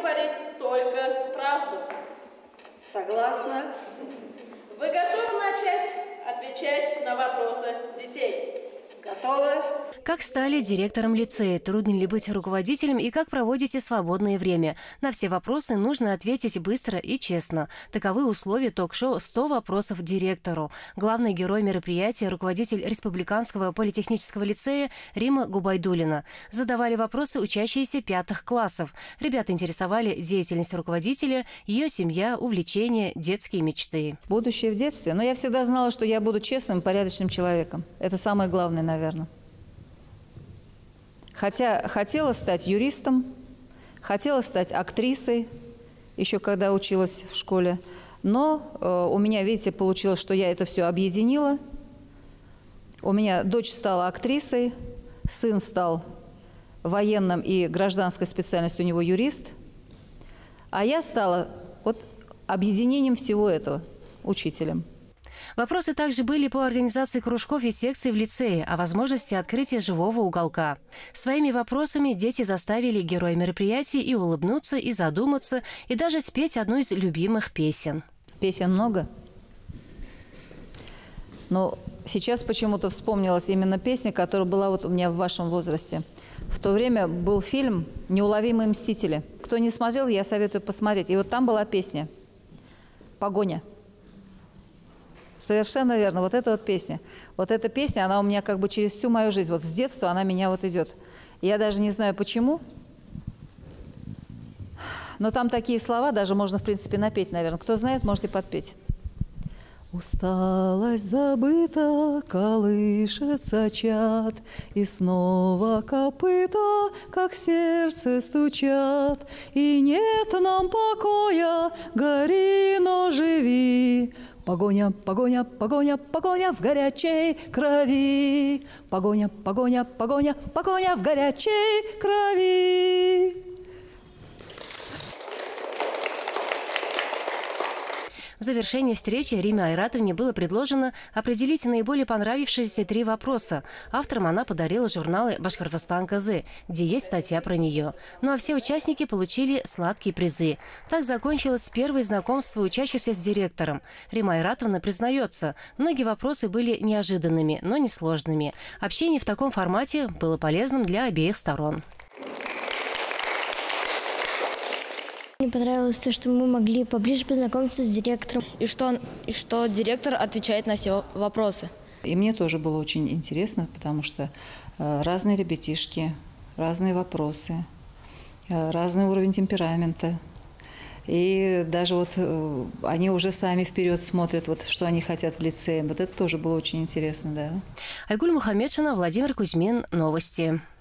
говорить только правду. Согласна. Вы готовы начать отвечать на вопросы детей? Готовы. Как стали директором лицея? Трудно ли быть руководителем и как проводите свободное время? На все вопросы нужно ответить быстро и честно. Таковы условия ток-шоу «100 вопросов директору». Главный герой мероприятия – руководитель Республиканского политехнического лицея Рима Губайдуллина. Задавали вопросы учащиеся 5 классов. Ребята интересовали деятельность руководителя, ее семья, увлечения, детские мечты. Будущее в детстве. Но я всегда знала, что я буду честным, порядочным человеком. Это самое главное, наверное. Хотя хотела стать юристом, хотела стать актрисой, еще когда училась в школе. Но у меня, видите, получилось, что я это все объединила. У меня дочь стала актрисой, сын стал военным и гражданской специальностью у него юрист. А я стала вот объединением всего этого, учителем. Вопросы также были по организации кружков и секций в лицее, о возможности открытия живого уголка. Своими вопросами дети заставили героя мероприятия и улыбнуться, и задуматься, и даже спеть одну из любимых песен. Песен много. Но сейчас почему-то вспомнилась именно песня, которая была вот у меня в вашем возрасте. В то время был фильм «Неуловимые мстители». Кто не смотрел, я советую посмотреть. И вот там была песня «Погоня». Совершенно верно. Вот эта вот песня. Вот эта песня, она у меня как бы через всю мою жизнь. Вот с детства она меня вот идет. Я даже не знаю почему. Но там такие слова, даже можно, в принципе, напеть, наверное. Кто знает, можете подпеть. Усталость забыта, колышется чад, и снова копыта, как сердце стучат. И нет нам покоя, гори, но живи. Погоня, погоня, погоня, погоня в горячей крови. Погоня, погоня, погоня, погоня в горячей крови. В завершении встречи Риме Айратовне было предложено определить наиболее понравившиеся 3 вопроса. Авторам она подарила журналы «Башкортостан КЗ», где есть статья про нее. Ну а все участники получили сладкие призы. Так закончилось первое знакомство учащихся с директором. Рима Айратовна признается, многие вопросы были неожиданными, но не сложными. Общение в таком формате было полезным для обеих сторон. Мне понравилось то, что мы могли поближе познакомиться с директором. И что директор отвечает на все вопросы. И мне тоже было очень интересно, потому что разные ребятишки, разные вопросы, разный уровень темперамента. И даже вот они уже сами вперед смотрят, вот, что они хотят в лицее. Вот это тоже было очень интересно, да. Айгуль Мухаммедшина, Владимир Кузьмин. Новости.